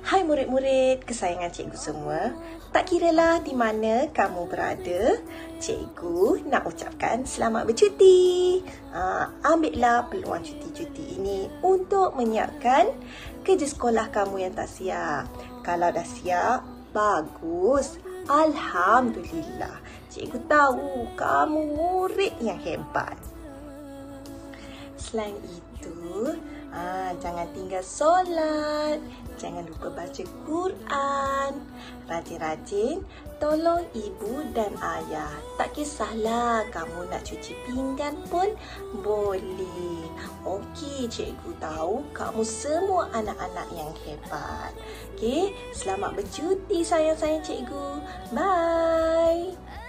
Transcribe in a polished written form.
Hai murid-murid kesayangan cikgu semua. Tak kiralah di mana kamu berada, cikgu nak ucapkan selamat bercuti. Ambillah peluang cuti-cuti ini untuk menyiapkan kerja sekolah kamu yang tak siap. Kalau dah siap, bagus. Alhamdulillah. Cikgu tahu kamu murid yang hebat. Selain itu, jangan tinggal solat, jangan lupa baca Quran. Rajin-rajin tolong ibu dan ayah. Tak kisahlah kamu nak cuci pinggan pun boleh. Okey, cikgu tahu kamu semua anak-anak yang hebat. Okey, selamat bercuti sayang-sayang cikgu. Bye.